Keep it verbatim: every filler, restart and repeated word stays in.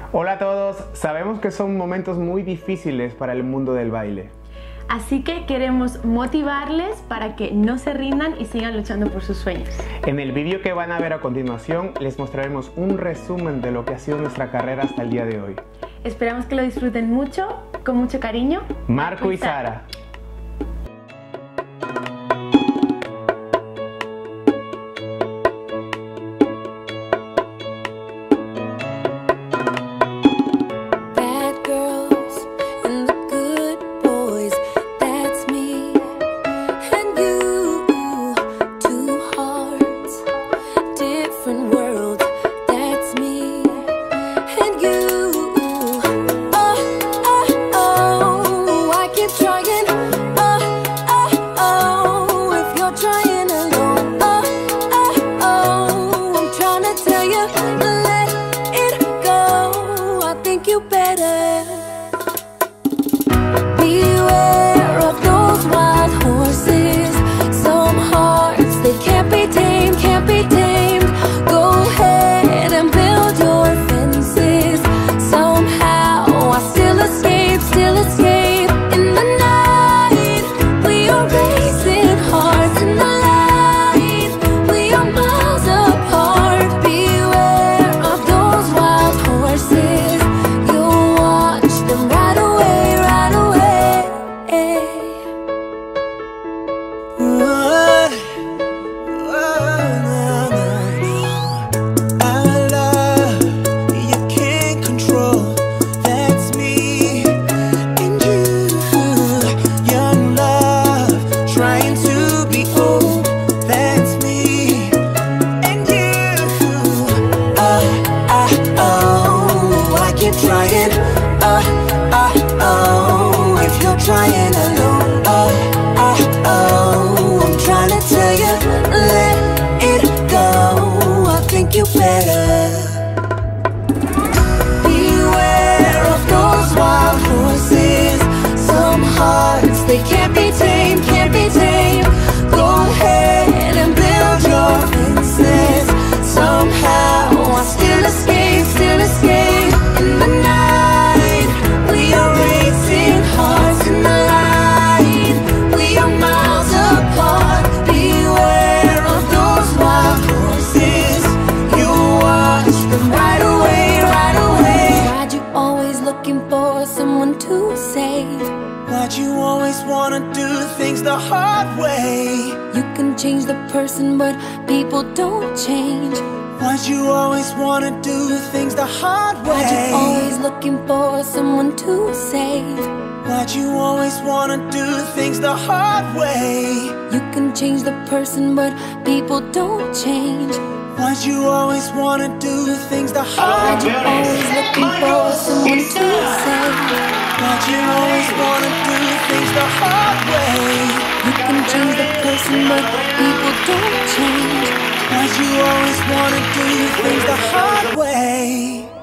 Hola a todos, sabemos que son momentos muy difíciles para el mundo del baile. Así que queremos motivarles para que no se rindan y sigan luchando por sus sueños. En el vídeo que van a ver a continuación les mostraremos un resumen de lo que ha sido nuestra carrera hasta el día de hoy. Esperamos que lo disfruten mucho, con mucho cariño. Marco y Sara. Trying alone, oh, oh, oh, I'm trying to tell you, let it go, I think you better. Beware of those wild horses, some hearts, they can't be tamed, can't be tamed. Go ahead and build your fences, somehow I still escape, still escape. In the night, we are racing hearts in the light, we are miles apart. Beware of those wild horses, you watch them right away, right away. Why'd you always looking for someone to save? Why'd you always wanna do things the hard way? You can change the person, but people don't change. Why'd you always wanna do things the hard way? Why'd you always looking for someone to save? Why'd you always wanna do things the hard way? You can change the person, but people don't change. Why'd you always wanna do things the hard way? Why'd you always looking for someone to save? Why'd you always wanna do things the hard way? You can change the person, but people don't change. Why'd you always wanna do things the hard way?